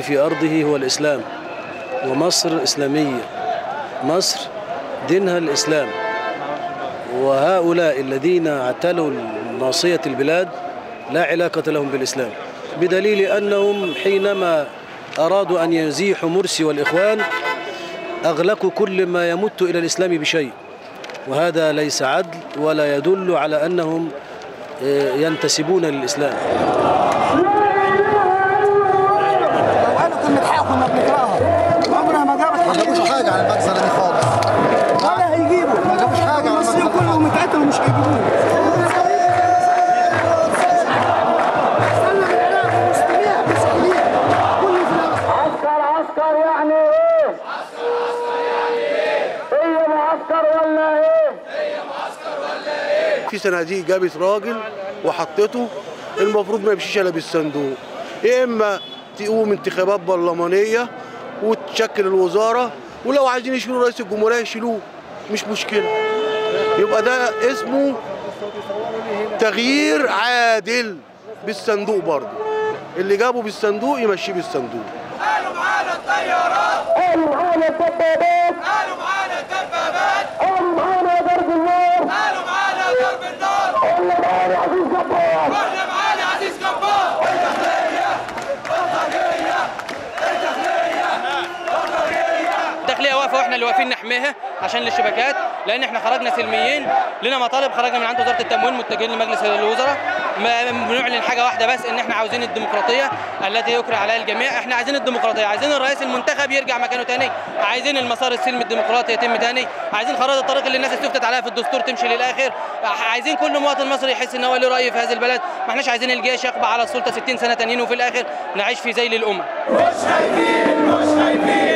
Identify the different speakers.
Speaker 1: في أرضه هو الإسلام، ومصر إسلامية، مصر دينها الإسلام. وهؤلاء الذين اعتلوا ناصية البلاد لا علاقة لهم بالإسلام، بدليل أنهم حينما أرادوا أن يزيحوا مرسي والإخوان أغلقوا كل ما يمت إلى الإسلام بشيء، وهذا ليس عدل ولا يدل على أنهم ينتسبون للإسلام.
Speaker 2: لو قالوا كلمة حق كنا بنقراها، عمرها ما جابوش حاجة على المجزرة دي خالص. ولا هيجيبوا، ما جابوش حاجة على المصريين كلهم اتقتلوا ومش هيجيبوه.
Speaker 3: عسكر يعني ايه؟ هي معسكر ولا ايه؟
Speaker 4: في صناديق جابت راجل وحطته، المفروض ما يمشيش الا بالصندوق، يا اما تقوم انتخابات برلمانيه وتشكل الوزاره، ولو عايزين يشيلوا رئيس الجمهوريه يشيلوه، مش مشكله. يبقى ده اسمه تغيير عادل بالصندوق برضه، اللي جابه بالصندوق يمشيه بالصندوق.
Speaker 5: قالوا معانا الطيارات،
Speaker 3: قالوا معانا الدبابات،
Speaker 5: قالوا معانا الدبابات،
Speaker 3: قالوا معانا ضرب النار،
Speaker 5: قالوا معانا ضرب النار،
Speaker 3: قلنا معانا عزيز جبار،
Speaker 5: واحنا معانا عزيز جبار.
Speaker 6: الداخلية واقفة واحنا اللي واقفين نحميها عشان للشبكات، لان احنا خرجنا سلميين، لنا مطالب خرجنا من عند وزارة التموين متجهين لمجلس الوزراء. بنعلن حاجة واحدة بس، ان احنا عاوزين الديمقراطية التي يكره عليها الجميع. احنا عايزين الديمقراطية، عايزين الرئيس المنتخب يرجع مكانه تاني، عايزين المسار السلمي الديمقراطي يتم تاني، عايزين خرائط الطريق اللي الناس استفتت عليها في الدستور تمشي للاخر، عايزين كل مواطن مصري يحس ان هو له رأي في هذه البلد. ما احناش عايزين الجيش يقبع على السلطة 60 سنة تانيين وفي الاخر نعيش في ذيل الامة.
Speaker 5: مش خايفين، مش خايفين.